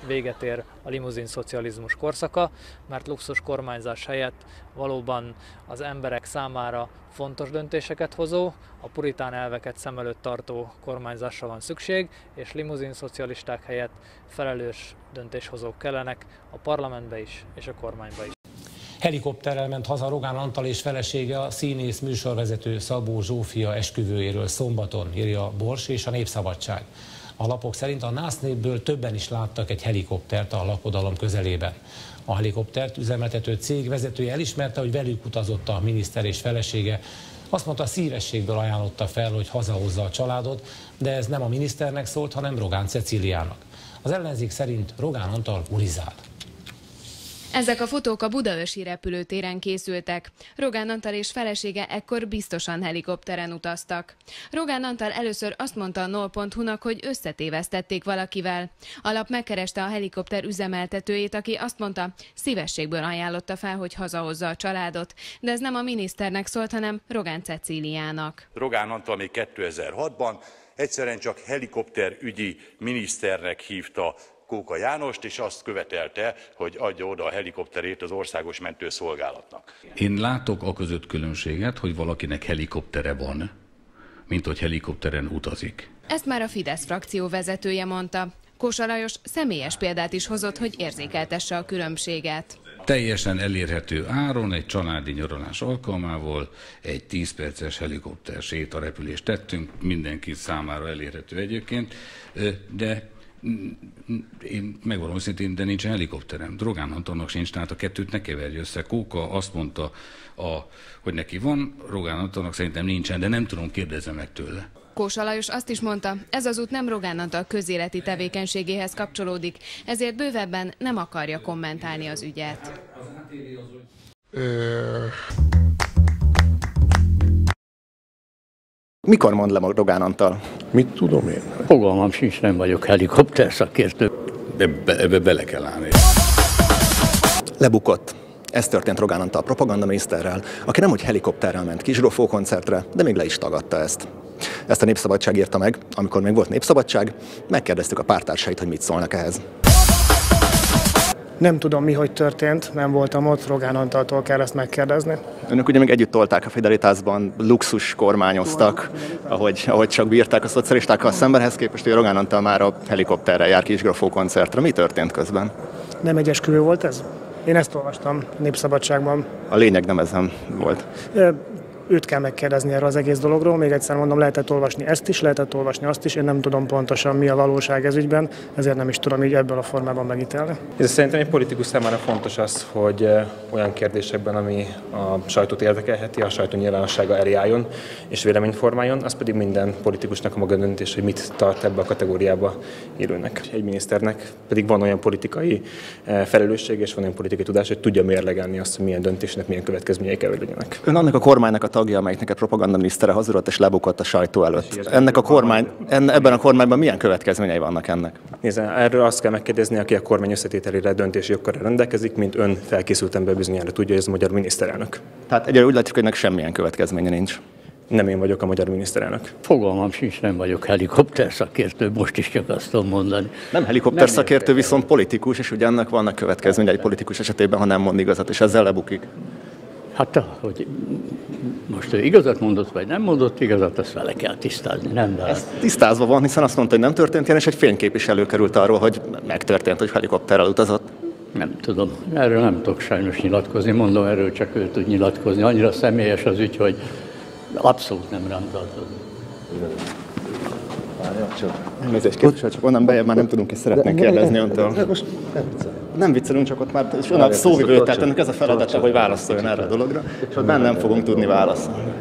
véget ér a limuzin szocializmus korszaka, mert luxus kormányzás helyett valóban az emberek számára fontos döntéseket hozó, a puritán elveket szem előtt tartó kormányzásra van szükség, és limuzin szocialisták helyett felelős döntéshozók kellenek a parlamentbe is és a kormányba is. Helikopterrel ment haza Rogán Antal és felesége a színész műsorvezető Szabó Zsófia esküvőjéről szombaton, írja a Bors és a Népszabadság. A lapok szerint a násznépből többen is láttak egy helikoptert a lakodalom közelében. A helikoptert üzemeltető cég vezetője elismerte, hogy velük utazott a miniszter és felesége. Azt mondta, szívességből ajánlotta fel, hogy hazahozza a családot, de ez nem a miniszternek szólt, hanem Rogán Cecíliának. Az ellenzék szerint Rogán Antal bulizál. Ezek a fotók a budaörsi repülőtéren készültek. Rogán Antal és felesége ekkor biztosan helikopteren utaztak. Rogán Antal először azt mondta a NOL.hu-nak, hogy összetévesztették valakivel. A lap megkereste a helikopter üzemeltetőjét, aki azt mondta, szívességből ajánlotta fel, hogy hazahozza a családot. De ez nem a miniszternek szólt, hanem Rogán Cecíliának. Rogán Antal még 2006-ban egyszerűen csak helikopterügyi miniszternek hívta Kóka Jánost, és azt követelte, hogy adja oda a helikopterét az Országos Mentőszolgálatnak. Én látok a között különbséget, hogy valakinek helikoptere van, mint hogy helikopteren utazik. Ezt már a Fidesz frakció vezetője mondta. Kósa Lajos személyes példát is hozott, hogy érzékeltesse a különbséget. Teljesen elérhető áron egy családi nyaralás alkalmával egy 10 perces helikopter sétarepülést tettünk, mindenki számára elérhető egyébként, de én megvalom őszintén, de nincs helikopterem. Rogán Antalnak sincs, tehát a kettőt ne keverj össze. Kóka azt mondta, hogy neki van, Rogán Antalnak szerintem nincsen, de nem tudom, kérdezzem meg tőle. Kósa Lajos azt is mondta, ez az út nem Rogán Antal közéleti tevékenységéhez kapcsolódik, ezért bővebben nem akarja kommentálni az ügyet. Mikor mond le Rogán Antal? Mit tudom én? Fogalmam sincs, nem vagyok helikopter szakértő. Ebbe bele kell állni. Lebukott. Ez történt Rogán Antal propagandaminiszterrel, aki nemhogy helikopterrel ment Kis-Zsófó koncertre, de még le is tagadta ezt. Ezt a Népszabadság írta meg, amikor még volt Népszabadság, megkérdeztük a pártársait, hogy mit szólnak ehhez. Nem tudom, mi hogy történt, nem voltam ott, Rogán Antaltól kell ezt megkérdezni. Önök ugye még együtt tolták a Fidelitásban, luxus kormányoztak, ahogy csak bírták a szocialistákkal szembenhez képest, hogy Rogán Antal már a helikopterrel jár Kis-Zsófó koncertre. Mi történt közben? Nem egy esküvő volt ez? Én ezt olvastam Népszabadságban. A lényeg nem ezen volt. Őt kell megkérdezni erről az egész dologról. Még egyszer mondom, lehetett olvasni ezt is, lehetett olvasni azt is. Én nem tudom pontosan, mi a valóság ez ügyben, ezért nem is tudom így ebből a formában megítélni. Ez szerintem egy politikus számára fontos az, hogy olyan kérdésekben, ami a sajtót érdekelheti, a sajtó nyilvánossága elé álljon és véleményt formáljon, az pedig minden politikusnak a maga döntés, hogy mit tart ebbe a kategóriába élőnek. Egy miniszternek pedig van olyan politikai felelősség és van olyan politikai tudás, hogy tudja mérlegelni azt, hogy milyen döntésnek milyen következményei kell, hogy legyenek. Ön annak a kormánynak a tagja, amelyiknek a propagandaminisztere hazudott és lebukott a sajtó előtt. Ebben a kormányban milyen következményei vannak ennek? Nézd, erről azt kell megkérdezni, aki a kormány összetételére döntési jogkörrel rendelkezik, mint ön felkészült ember bizonyára tudja, hogy ez a magyar miniszterelnök. Tehát egyre úgy látjuk, hogy ennek semmilyen következménye nincs. Nem én vagyok a magyar miniszterelnök. Fogalmam sincs, nem vagyok helikopter szakértő, most is csak azt tudom mondani. Nem helikopter szakértő, viszont politikus, és ugye ennek vannak következményei egy politikus esetében, ha nem mond igazat, és ezzel lebukik. Hát, hogy most ő igazat mondott, vagy nem mondott igazat, azt vele kell tisztázni, nem vele. Ez tisztázva van, hiszen azt mondta, hogy nem történt ilyen, és egy fénykép is előkerült arról, hogy megtörtént, hogy helikopterrel utazott. Nem tudom, erről nem tudok sajnos nyilatkozni, mondom, erről csak ő tud nyilatkozni. Annyira személyes az ügy, hogy abszolút nem rám tartozik. Elnézést képviselő, csak onnan bejebb már nem tudunk, és szeretnénk kérdezni öntől. Nem viccelünk, csak ott már ön a szóvivő, tehát ennek ez a feladata, hogy válaszoljon erre a dologra, és ott nem fogunk tudni válaszolni.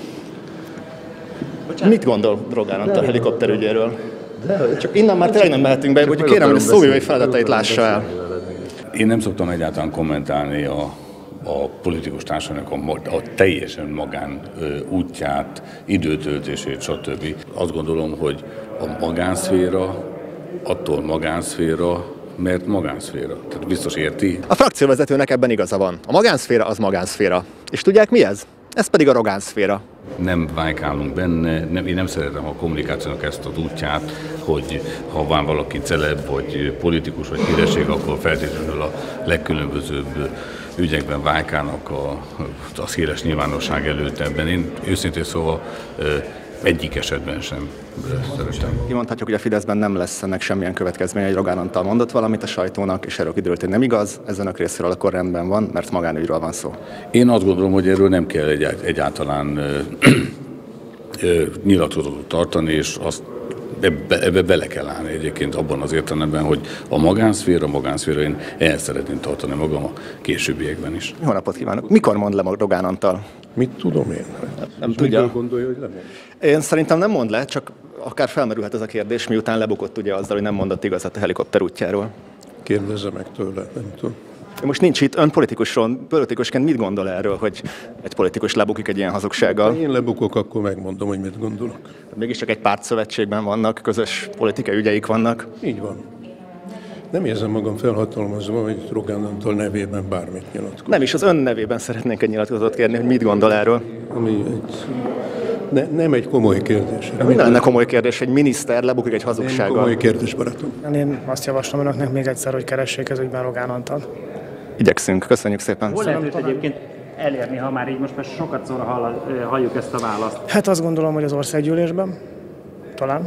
Mit gondol Rogán Antal helikopterügyéről? Csak innen már tényleg nem mehetünk be, hogy kérem, hogy a szóvivői feladatait lássa el. Én nem szoktam egyáltalán kommentálni a politikus társadalomnak a teljesen magán útját, időtöltését, stb. Azt gondolom, hogy a magánszféra attól magánszféra, mert magánszféra. Tehát biztos érti. A frakcióvezetőnek ebben igaza van. A magánszféra az magánszféra. És tudják mi ez? Ez pedig a Rogán szféra. Nem vájkálunk benne, én nem szeretem a kommunikációnak ezt az útját, hogy ha van valaki celeb, vagy politikus, vagy híresség, akkor feltétlenül a legkülönbözőbb ügyekben vájkálnak a széles nyilvánosság előtt ebben. Én őszintén szóval egyik esetben sem szeretem. Kimondhatjuk, hogy a Fideszben nem lesz ennek semmilyen következménye, hogy Rogán Antal mondott valamit a sajtónak, és erről kiderült, hogy nem igaz, ez önök részéről akkor rendben van, mert magánügyről van szó. Én azt gondolom, hogy erről nem kell egyáltalán nyilatkozatot tartani, és azt ebbe bele kell állni egyébként abban az értelemben, hogy a magánszféra, én el szeretném tartani magam a későbbiekben is. Jó napot kívánok! Mikor mond le Rogán Antal? Mit tudom én? Nem tudja. Gondolja, hogy lemond? Én szerintem nem mond le, csak akár felmerülhet ez a kérdés, miután lebukott ugye azzal, hogy nem mondott igazat a helikopter útjáról. Kérdezze meg tőle, nem tudom. Most nincs itt, ön politikusként mit gondol erről, hogy egy politikus lebukik egy ilyen hazugsággal? Ha én lebukok, akkor megmondom, hogy mit gondolok. Mégiscsak egy pártszövetségben vannak, közös politikai ügyeik vannak. Így van. Nem érzem magam felhatalmazva, hogy Rogán Antal nevében bármit nyilatkozom. Nem is, az ön nevében szeretnénk egy nyilatkozatot kérni, hogy mit gondol erről. Nem egy komoly kérdés. Mi lenne komoly kérdés, egy miniszter lebukik egy hazugsággal? Nem komoly kérdés, barátom. Én azt javaslom önöknek még egyszer, hogy keressék ez ügyben Rogán Antalt. Igyekszünk, köszönjük szépen. Hol lehet őt egyébként elérni, ha már így most már sokat szóra halljuk ezt a választ? Hát azt gondolom, hogy az országgyűlésben, talán.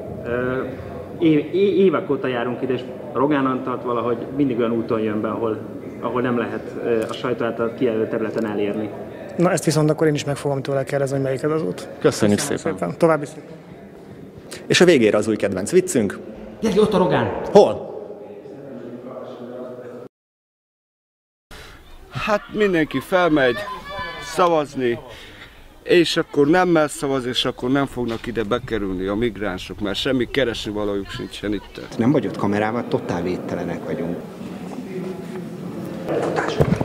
Évek óta járunk ide, és Rogán Antalt valahogy mindig olyan úton jön be, ahol nem lehet a sajtó által kijelölt területen elérni. Na ezt viszont akkor én is meg fogom tőle kérdezni, hogy melyik ez az út. Köszönjük szépen. További szépen. És a végére az új kedvenc viccünk. Gyergy, ott a Rogán! Hol? Hát mindenki felmegy szavazni, és akkor nemmel szavaz, és akkor nem fognak ide bekerülni a migránsok, mert semmi keresni valójuk sincsen itt. Nem vagy ott kamerával, totál védtelenek vagyunk.